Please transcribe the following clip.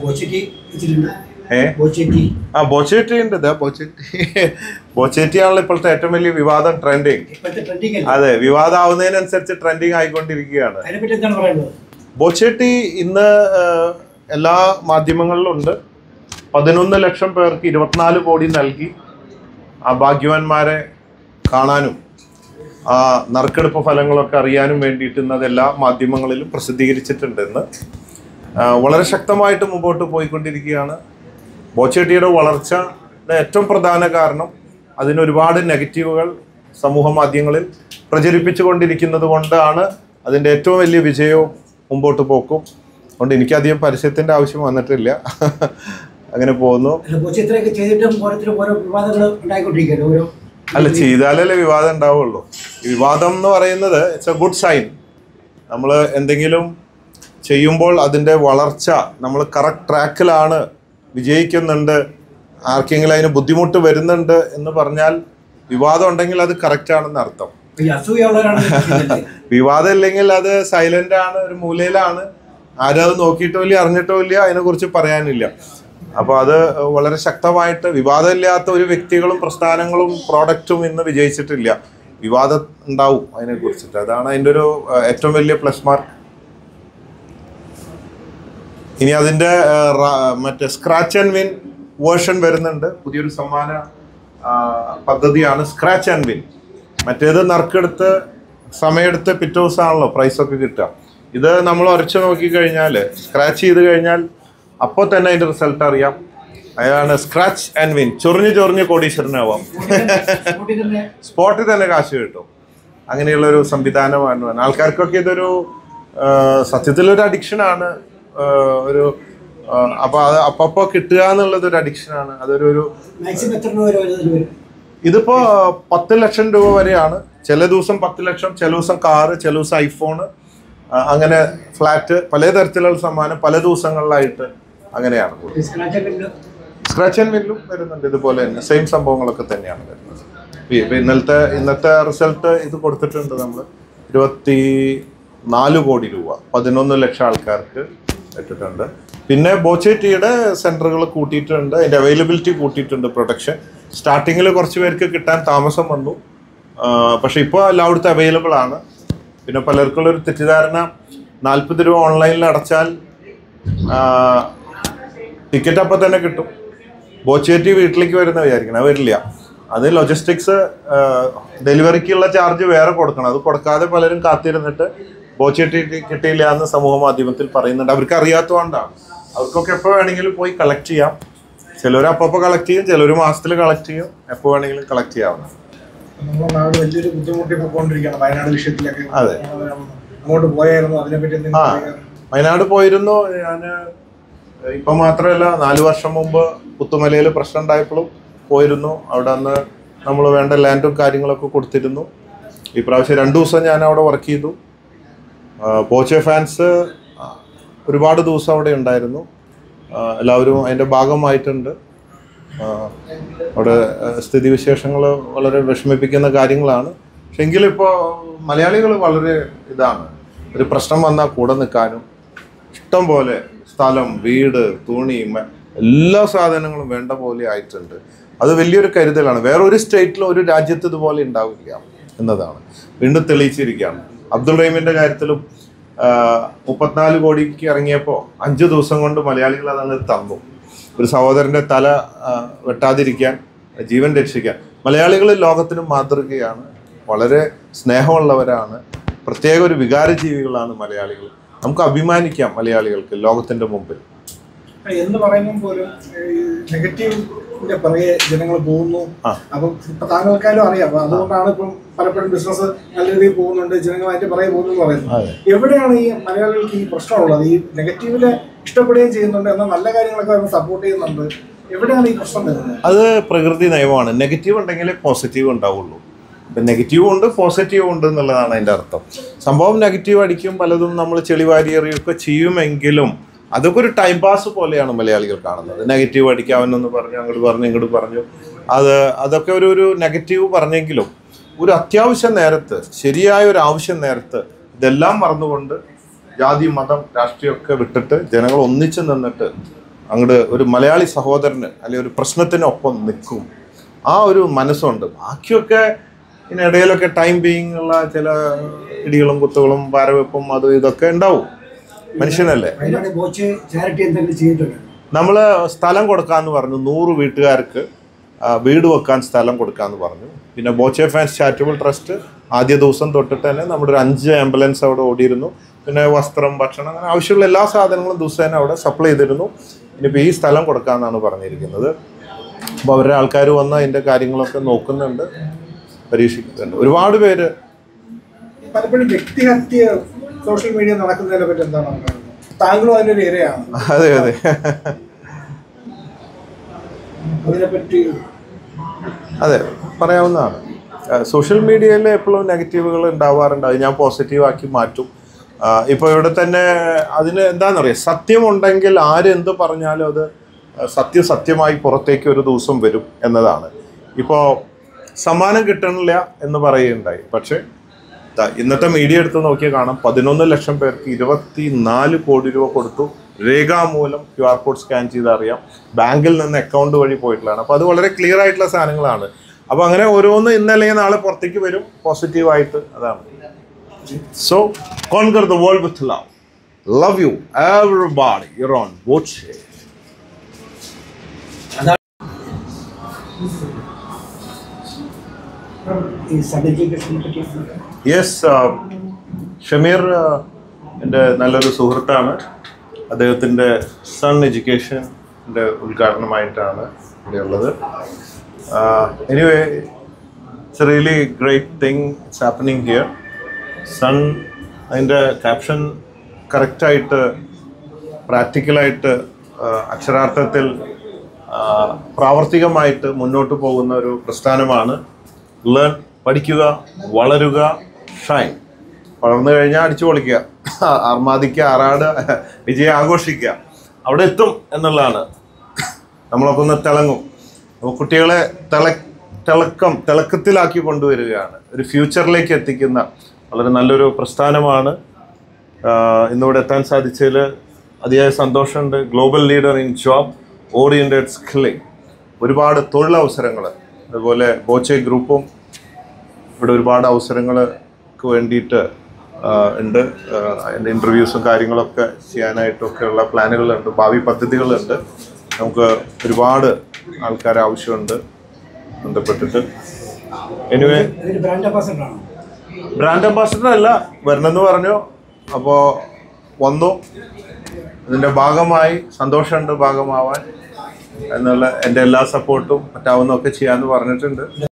ബോച്ചേറ്റി ഉണ്ട്. ബോച്ചേറ്റിയാണല്ലോ ഇപ്പോഴത്തെ ഏറ്റവും വലിയ വിവാദം, ട്രെൻഡിങ്. അതെ, വിവാദമാവുന്നതിനനുസരിച്ച് ട്രെൻഡിങ് ആയിക്കൊണ്ടിരിക്കുകയാണ്. ബോച്ചേറ്റി ഇന്ന് എല്ലാ മാധ്യമങ്ങളിലും ഉണ്ട്. 11 ലക്ഷം പേർക്ക് 24 കോടി നൽകി ആ ഭാഗ്യവാന്മാരെ കാണാനും ആ നറുക്കെടുപ്പ് ഫലങ്ങളൊക്കെ അറിയാനും വേണ്ടിയിട്ട് ഇന്നത് എല്ലാ മാധ്യമങ്ങളിലും പ്രസിദ്ധീകരിച്ചിട്ടുണ്ടെന്ന്. വളരെ ശക്തമായിട്ട് മുമ്പോട്ട് പോയിക്കൊണ്ടിരിക്കുകയാണ്. ബോച്ചേട്ടിയുടെ വളർച്ചയുടെ ഏറ്റവും പ്രധാന കാരണം അതിനൊരുപാട് നെഗറ്റീവുകൾ സമൂഹ മാധ്യമങ്ങളിൽ പ്രചരിപ്പിച്ചു കൊണ്ടിരിക്കുന്നത് കൊണ്ടാണ് അതിൻ്റെ ഏറ്റവും വലിയ വിജയവും മുമ്പോട്ട് പോക്കും. അതുകൊണ്ട് എനിക്കധികം പരസ്യത്തിൻ്റെ ആവശ്യം വന്നിട്ടില്ല. അങ്ങനെ പോകുന്നു. അല്ല, ചെയ്താലല്ലേ വിവാദം ഉണ്ടാവുള്ളൂ. വിവാദം എന്ന് പറയുന്നത് ഇറ്റ്സ് എ ഗുഡ് സൈൻ. നമ്മൾ എന്തെങ്കിലും ചെയ്യുമ്പോൾ അതിൻ്റെ വളർച്ച നമ്മൾ കറക്റ്റ് ട്രാക്കിലാണ്, വിജയിക്കുന്നുണ്ട്, ആർക്കെങ്കിലും അതിന് ബുദ്ധിമുട്ട് വരുന്നുണ്ട് എന്ന് പറഞ്ഞാൽ വിവാദം ഉണ്ടെങ്കിൽ അത് കറക്റ്റ് ആണെന്ന് അർത്ഥം. വിവാദം ഇല്ലെങ്കിൽ അത് സൈലന്റ് ആണ്, ഒരു മൂലയിലാണ്, ആരും അത് നോക്കിയിട്ടോ ഇല്ല, അറിഞ്ഞിട്ടോ ഇല്ല, അതിനെക്കുറിച്ച് പറയാനില്ല. അപ്പോൾ അത് വളരെ ശക്തമായിട്ട് വിവാദമില്ലാത്ത ഒരു വ്യക്തികളും പ്രസ്ഥാനങ്ങളും പ്രോഡക്റ്റും ഇന്ന് വിജയിച്ചിട്ടില്ല. വിവാദം ഉണ്ടാവും അതിനെക്കുറിച്ചിട്ട്. അതാണ് അതിൻ്റെ ഒരു ഏറ്റവും വലിയ പ്ലസ് മാർക്ക്. ഇനി അതിൻ്റെ മറ്റേ സ്ക്രാച്ച് ആൻഡ് വിൻ വേർഷൻ വരുന്നുണ്ട്. പുതിയൊരു സമ്മാന പദ്ധതിയാണ് സ്ക്രാച്ച് ആൻഡ് വിൻ. മറ്റേത് നറുക്കെടുത്ത് സമയമെടുത്ത് പിറ്റേ ദിവസമാണല്ലോ പ്രൈസൊക്കെ കിട്ടുക. ഇത് നമ്മൾ ഉരച്ചു നോക്കിക്കഴിഞ്ഞാൽ, സ്ക്രാച്ച് ചെയ്ത് കഴിഞ്ഞാൽ അപ്പോൾ തന്നെ അതിൻ്റെ റിസൾട്ട് അറിയാം. അതാണ് സ്ക്രാച്ച് ആൻഡ് വിൻ. ചൊറിഞ്ഞ് കോടീശ്വരനാവാം, സ്പോട്ടിൽ തന്നെ കാശ് കിട്ടും. അങ്ങനെയുള്ളൊരു സംവിധാനമാണ്. ആൾക്കാർക്കൊക്കെ ഇതൊരു സത്യത്തിലൊരു അഡിക്ഷനാണ്. ഒരു അപ്പോൾ അത് അപ്പോൾ കിട്ടുക എന്നുള്ളത് ഒരു അഡിക്ഷനാണ്. അതൊരു ഇതിപ്പോൾ 10 ലക്ഷം രൂപ വരെയാണ്. ചില ദിവസം 10 ലക്ഷം, ചില ദിവസം കാറ്, ചില ദിവസം ഐഫോണ്, അങ്ങനെ ഫ്ലാറ്റ്, പലതരത്തിലുള്ള സമ്മാനം പല ദിവസങ്ങളിലായിട്ട് അങ്ങനെയാണ്. സ്ക്രാച്ച് ആൻഡ് വില്ലും വരുന്നുണ്ട്. ഇതുപോലെ തന്നെ സെയിം സംഭവങ്ങളൊക്കെ തന്നെയാണ് വരുന്നത്. ഇന്നത്തെ റിസൾട്ട് ഇത് കൊടുത്തിട്ടുണ്ട് നമ്മൾ. 24 കോടി രൂപ 11 ലക്ഷം ആൾക്കാർക്ക് ഇട്ടിട്ടുണ്ട്. പിന്നെ ബോച്ചേറ്റിയുടെ സെൻറ്ററുകൾ കൂട്ടിയിട്ടുണ്ട്, അതിൻ്റെ അവൈലബിലിറ്റി കൂട്ടിയിട്ടുണ്ട്. പ്രൊഡക്ഷൻ സ്റ്റാർട്ടിങ്ങിൽ കുറച്ച് പേർക്ക് കിട്ടാൻ താമസം വന്നു, പക്ഷെ ഇപ്പോൾ എല്ലായിടത്തും അവൈലബിൾ ആണ്. പിന്നെ പലർക്കുള്ളൊരു തെറ്റിദ്ധാരണ, 40 രൂപ ഓൺലൈനിൽ അടച്ചാൽ ടിക്കറ്റ് അപ്പം തന്നെ കിട്ടും, ബോച്ചേറ്റി വീട്ടിലേക്ക് വരുന്ന വിചാരിക്കണം. അത് വരില്ല. അത് ലോജിസ്റ്റിക്സ്, ഡെലിവറിക്കുള്ള ചാർജ് വേറെ കൊടുക്കണം. അത് കൊടുക്കാതെ പലരും കാത്തിരുന്നിട്ട് ബോച്ചേറ്റി കിട്ടിയില്ല എന്ന് സമൂഹ മാധ്യമത്തിൽ പറയുന്നുണ്ട്. അവർക്ക് അറിയാത്തതുകൊണ്ടാണ്. അവർക്കൊക്കെ എപ്പോൾ വേണമെങ്കിലും പോയി കളക്ട് ചെയ്യാം. ചിലർ അപ്പോൾ കളക്ട് ചെയ്യും, ചിലർ മാസത്തിൽ കളക്ട് ചെയ്യും, എപ്പോൾ വേണമെങ്കിലും കളക്ട് ചെയ്യാവുന്നതാണ്. വലിയൊരു ബുദ്ധിമുട്ടി പോയിക്കൊണ്ടിരിക്കുകയാണ് വയനാട് വിഷയത്തിലൊക്കെ. അതെ, അങ്ങോട്ട് പോയായിരുന്നു, അതിനെപ്പറ്റി വയനാട് പോയിരുന്നു ഞാൻ. ഇപ്പം മാത്രമല്ല, 4 വർഷം മുമ്പ് പുത്തുമലയിൽ പ്രശ്നം ഉണ്ടായപ്പോഴും പോയിരുന്നു. അവിടെ അന്ന് നമ്മൾ വേണ്ട ലാൻഡും കാര്യങ്ങളൊക്കെ കൊടുത്തിരുന്നു. ഈ പ്രാവശ്യം 2 ദിവസം ഞാൻ അവിടെ വർക്ക് ചെയ്തു. ബോച്ചെ ഫാൻസ് ഒരുപാട് ദിവസം അവിടെ ഉണ്ടായിരുന്നു. എല്ലാവരും അതിൻ്റെ ഭാഗമായിട്ടുണ്ട്. അവിടെ സ്ഥിതിവിശേഷങ്ങൾ വളരെ വിഷമിപ്പിക്കുന്ന കാര്യങ്ങളാണ്. പക്ഷെ എങ്കിലിപ്പോൾ മലയാളികൾ വളരെ ഇതാണ്, ഒരു പ്രശ്നം വന്നാൽ കൂടെ നിൽക്കാനും, ഇഷ്ടം പോലെ സ്ഥലം, വീട്, തുണി, എല്ലാ സാധനങ്ങളും വേണ്ട പോലെ ആയിട്ടുണ്ട്. അത് വലിയൊരു കരുതലാണ്. വേറൊരു സ്റ്റേറ്റിലും ഒരു രാജ്യത്ത് ഇതുപോലെ ഉണ്ടാവില്ല എന്നതാണ് വീണ്ടും തെളിയിച്ചിരിക്കുകയാണ്. അബ്ദുൾ റഹീമിൻ്റെ കാര്യത്തിലും 34 കോടിക്ക് ഇറങ്ങിയപ്പോൾ 5 ദിവസം കൊണ്ട് മലയാളികൾ അതങ്ങ് തന്നു. ഒരു സഹോദരൻ്റെ തല വെട്ടാതിരിക്കാൻ, ജീവൻ രക്ഷിക്കാൻ. മലയാളികൾ ലോകത്തിന് മാതൃകയാണ്. വളരെ സ്നേഹമുള്ളവരാണ്. പ്രത്യേക ഒരു വികാരജീവികളാണ് മലയാളികൾ. നമുക്ക് അഭിമാനിക്കാം മലയാളികൾക്ക് ലോകത്തിൻ്റെ മുമ്പിൽ. എന്ന് പറയുമ്പോൾ പോലും നെഗറ്റീവിന്റെ പുറകെ ജനങ്ങൾ പോകുന്നു. അപ്പം ഇപ്പൊ താങ്കൾക്കാരും അറിയാം. അപ്പൊ അതുകൊണ്ടാണ് ഇപ്പം പലപ്പോഴും ബിസിനസ് നല്ല രീതിയിൽ പോകുന്നുണ്ട്, ജനങ്ങൾ അതിന്റെ പുറകെ പോകുന്നു പറയുന്നത്. എവിടെയാണ് ഈ മലയാളികൾക്ക് ഈ പ്രശ്നമുള്ളത്? ഈ നെഗറ്റീവില് ഇഷ്ടപ്പെടുകയും ചെയ്യുന്നുണ്ട്, എന്നാൽ നല്ല കാര്യങ്ങളൊക്കെ അവർ സപ്പോർട്ട് ചെയ്യുന്നുണ്ട്. എവിടെയാണ് ഈ പ്രശ്നം വരുന്നത്? അത് പ്രകൃതി നിയമമാണ്. നെഗറ്റീവ് ഉണ്ടെങ്കിലേ പോസിറ്റീവ് ഉണ്ടാവുള്ളൂ. ഇപ്പം നെഗറ്റീവും ഉണ്ട്, പോസിറ്റീവും ഉണ്ട് എന്നുള്ളതാണ് അതിൻ്റെ അർത്ഥം. സംഭവം നെഗറ്റീവ് അടിക്കും, പലതും നമ്മൾ ചെളിവാരി എറിയൊക്കെ ചെയ്യുമെങ്കിലും അതൊക്കെ ഒരു ടൈം പാസ് പോലെയാണ് മലയാളികൾ കാണുന്നത്. നെഗറ്റീവ് അടിക്കാമെന്നൊന്ന് പറഞ്ഞു, അങ്ങോട്ട് പറഞ്ഞു, ഇങ്ങോട്ട് പറഞ്ഞു. അതൊക്കെ ഒരു നെഗറ്റീവ് പറഞ്ഞെങ്കിലും ഒരു അത്യാവശ്യ നേരത്ത്, ശരിയായ ഒരു ആവശ്യം നേരത്ത് ഇതെല്ലാം മറന്നുകൊണ്ട് ജാതി, മതം, രാഷ്ട്രീയമൊക്കെ വിട്ടിട്ട് ജനങ്ങൾ ഒന്നിച്ചു നിന്നിട്ട് അങ്ങോട്ട് ഒരു മലയാളി സഹോദരന് അല്ലെങ്കിൽ ഒരു പ്രശ്നത്തിനൊപ്പം നിൽക്കും, ആ ഒരു മനസ്സുണ്ട്. ബാക്കിയൊക്കെ ഇതിനിടയിലൊക്കെ ടൈം ബീയിങ് ഉള്ള ചില ഇടികളും കുത്തുകളും പാരവെപ്പും അതും ഇതൊക്കെ ഉണ്ടാവും, മനുഷ്യനല്ലേ. നമ്മൾ സ്ഥലം കൊടുക്കാമെന്ന് പറഞ്ഞു, 100 വീട്ടുകാർക്ക് വീട് വെക്കാൻ സ്ഥലം കൊടുക്കാമെന്ന് പറഞ്ഞു. പിന്നെ ബോച്ചെ ഫാൻസ് ചാരിറ്റബിൾ ട്രസ്റ്റ് ആദ്യ ദിവസം തൊട്ടിട്ട് തന്നെ നമ്മുടെ ഒരു 5 ആംബുലൻസ് അവിടെ ഓടിയിരുന്നു. പിന്നെ വസ്ത്രം, ഭക്ഷണം, അങ്ങനെ ആവശ്യമുള്ള എല്ലാ സാധനങ്ങളും ദിവസേന അവിടെ സപ്ലൈ ചെയ്തിരുന്നു. ഇനിയിപ്പോൾ ഈ സ്ഥലം കൊടുക്കാമെന്നാണ് പറഞ്ഞിരിക്കുന്നത്. അപ്പോൾ അവരുടെ ആൾക്കാർ വന്ന് അതിൻ്റെ കാര്യങ്ങളൊക്കെ നോക്കുന്നുണ്ട്, പരീക്ഷിക്കുന്നുണ്ട്. ഒരുപാട് പേര് പലപ്പോഴും വ്യക്തിഹത്യ സോഷ്യൽ മീഡിയ നടക്കുന്നതിനെ പറ്റി എന്താണ് താങ്കളും അതിൻ്റെ ഒരു ഇരയാണ്? അതെ അതെ അതിനെപ്പറ്റി അതെ പറയാവുന്നതാണ്. സോഷ്യൽ മീഡിയയിൽ എപ്പോഴും നെഗറ്റീവുകൾ ഉണ്ടാവാറുണ്ട്, അത് ഞാൻ പോസിറ്റീവാക്കി മാറ്റും. ഇപ്പോൾ ഇവിടെ തന്നെ അതിന് എന്താണെന്നറിയാം, സത്യമുണ്ടെങ്കിൽ ആരെന്ത് പറഞ്ഞാലും അത് സത്യമായി പുറത്തേക്ക് ഒരു ദിവസം വരും എന്നതാണ്. ഇപ്പോൾ സമ്മാനം കിട്ടണില്ല എന്ന് പറയുകയുണ്ടായി, പക്ഷേ ഇന്നത്തെ മീഡിയ എടുത്ത് നോക്കിയാൽ കാണാം 11 ലക്ഷം പേർക്ക് 24 കോടി രൂപ കൊടുത്തു. രേഖാമൂലം QR കോഡ് സ്കാൻ ചെയ്ത് അറിയാം, ബാങ്കിൽ നിന്ന് അക്കൗണ്ട് വഴി പോയിട്ടുള്ളതാണ്. അപ്പോൾ അത് വളരെ ക്ലിയർ ആയിട്ടുള്ള സാധനങ്ങളാണ്. അപ്പോൾ അങ്ങനെ ഓരോന്ന് ഇന്നല്ലെങ്കിൽ നാളെ പുറത്തേക്ക് വരും പോസിറ്റീവായിട്ട്. അതാണ്. So conquer the world with love. Love you everybody. You're on Boche. Yes, Shameer എൻ്റെ നല്ലൊരു സുഹൃത്താണ്. അദ്ദേഹത്തിൻ്റെ സൺ എഡ്യൂക്കേഷൻ്റെ ഉദ്ഘാടനമായിട്ടാണ് ഇവിടെ ഉള്ളത്. Anyway it's a really great thing it's happening here. Sun അതിൻ്റെ ക്യാപ്ഷൻ കറക്റ്റായിട്ട് പ്രാക്ടിക്കലായിട്ട് അക്ഷരാർത്ഥത്തിൽ പ്രാവർത്തികമായിട്ട് മുന്നോട്ട് പോകുന്ന ഒരു പ്രസ്ഥാനമാണ്. ലേൺ, പഠിക്കുക, വളരുക, ഷൈൻ. വളർന്നു കഴിഞ്ഞാൽ അടിച്ചു പൊളിക്കുക, ആർമാദിക്കുക, ആറാട്, വിജയം ആഘോഷിക്കുക, അവിടെ എത്തും എന്നുള്ളതാണ്. നമ്മളൊക്കെ ഒന്ന് തിളങ്ങും. അപ്പോൾ കുട്ടികളെ തിളക്കത്തിലാക്കി കൊണ്ടുവരികയാണ്, ഒരു ഫ്യൂച്ചറിലേക്ക് എത്തിക്കുന്ന വളരെ നല്ലൊരു പ്രസ്ഥാനമാണ്. ഇന്നിവിടെ എത്താൻ സാധിച്ചതിൽ അതിയായ സന്തോഷമുണ്ട്. Global leader in job oriented skilling, ഒരുപാട് തൊഴിലവസരങ്ങൾ, അതുപോലെ ബോച്ചെ ഗ്രൂപ്പും ഇവിടെ ഒരുപാട് അവസരങ്ങൾക്ക് വേണ്ടിയിട്ട് ഉണ്ട്. അതിൻ്റെ ഇൻ്റർവ്യൂസും കാര്യങ്ങളൊക്കെ ചെയ്യാനായിട്ടൊക്കെയുള്ള പ്ലാനുകളുണ്ട്, ഭാവി പദ്ധതികളുണ്ട്. നമുക്ക് ഒരുപാട് ആൾക്കാരെ ആവശ്യമുണ്ട് ബന്ധപ്പെട്ടിട്ട്. എനിവേ ബ്രാൻഡ് അംബാസഡർ അല്ല, വരണമെന്ന് പറഞ്ഞു, അപ്പോൾ വന്നു. ഇതിൻ്റെ ഭാഗമായി സന്തോഷമുണ്ട് ഭാഗമാവാൻ എന്നുള്ള എൻ്റെ എല്ലാ സപ്പോർട്ടും പറ്റാവുന്നതൊക്കെ ചെയ്യാമെന്ന് പറഞ്ഞിട്ടുണ്ട്.